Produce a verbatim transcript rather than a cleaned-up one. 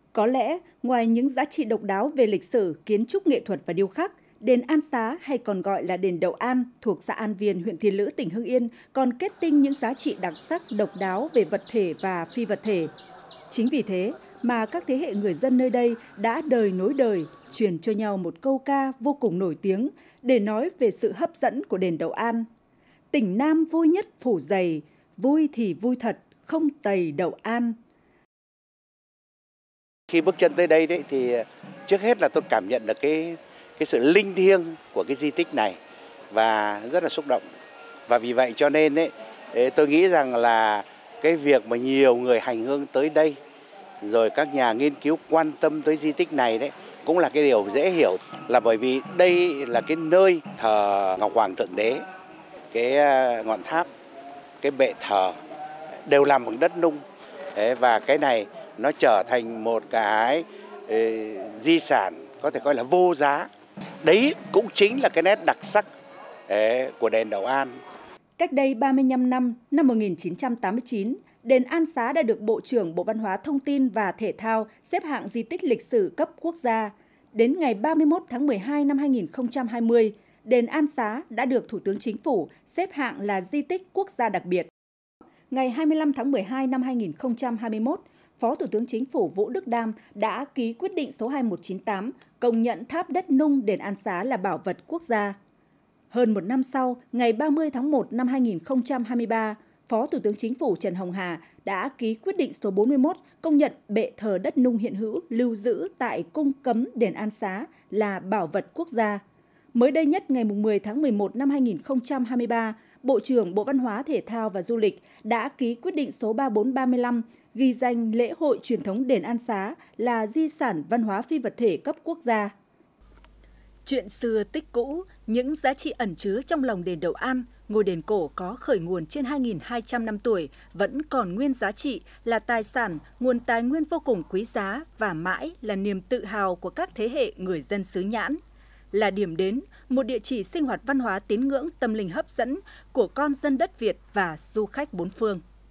Có lẽ, ngoài những giá trị độc đáo về lịch sử, kiến trúc nghệ thuật và điêu khắc, đền An Xá hay còn gọi là đền Đậu An thuộc xã An Viên, huyện Thiên Lữ, tỉnh Hưng Yên còn kết tinh những giá trị đặc sắc độc đáo về vật thể và phi vật thể. Chính vì thế mà các thế hệ người dân nơi đây đã đời nối đời truyền cho nhau một câu ca vô cùng nổi tiếng để nói về sự hấp dẫn của đền Đậu An. Tỉnh Nam vui nhất phủ dày, vui thì vui thật, không tày Đậu An. Khi bước chân tới đây đấy thì trước hết là tôi cảm nhận được cái cái sự linh thiêng của cái di tích này và rất là xúc động. Và vì vậy cho nên đấy tôi nghĩ rằng là cái việc mà nhiều người hành hương tới đây rồi các nhà nghiên cứu quan tâm tới di tích này đấy cũng là cái điều dễ hiểu, là bởi vì đây là cái nơi thờ Ngọc Hoàng Thượng Đế, cái ngọn tháp, cái bệ thờ đều làm bằng đất nung. Đấy, và cái này nó trở thành một cái e, di sản có thể coi là vô giá. Đấy cũng chính là cái nét đặc sắc e, của đền Đậu An. Cách đây ba mươi lăm năm, năm một nghìn chín trăm tám mươi chín, đền An Xá đã được Bộ trưởng Bộ Văn hóa Thông tin và Thể thao xếp hạng di tích lịch sử cấp quốc gia. Đến ngày ba mươi mốt tháng mười hai năm hai nghìn không trăm hai mươi, đền An Xá đã được Thủ tướng Chính phủ xếp hạng là di tích quốc gia đặc biệt. Ngày hai mươi lăm tháng mười hai năm hai nghìn không trăm hai mươi mốt, Phó Thủ tướng Chính phủ Vũ Đức Đam đã ký quyết định số hai một chín tám công nhận tháp đất nung đền An Xá là bảo vật quốc gia. Hơn một năm sau, ngày ba mươi tháng một năm hai nghìn không trăm hai mươi ba, Phó Thủ tướng Chính phủ Trần Hồng Hà đã ký quyết định số bốn mươi mốt công nhận bệ thờ đất nung hiện hữu lưu giữ tại Cung Cấm đền An Xá là bảo vật quốc gia. Mới đây nhất, ngày mười tháng mười một năm hai nghìn không trăm hai mươi ba, Bộ trưởng Bộ Văn hóa Thể thao và Du lịch đã ký quyết định số ba bốn ba lăm ghi danh lễ hội truyền thống đền An Xá là di sản văn hóa phi vật thể cấp quốc gia. Chuyện xưa tích cũ, những giá trị ẩn chứa trong lòng đền Đậu An, ngôi đền cổ có khởi nguồn trên hai nghìn hai trăm năm tuổi, vẫn còn nguyên giá trị, là tài sản, nguồn tài nguyên vô cùng quý giá và mãi là niềm tự hào của các thế hệ người dân xứ Nhãn. Là điểm đến, một địa chỉ sinh hoạt văn hóa tín ngưỡng tâm linh hấp dẫn của con dân đất Việt và du khách bốn phương.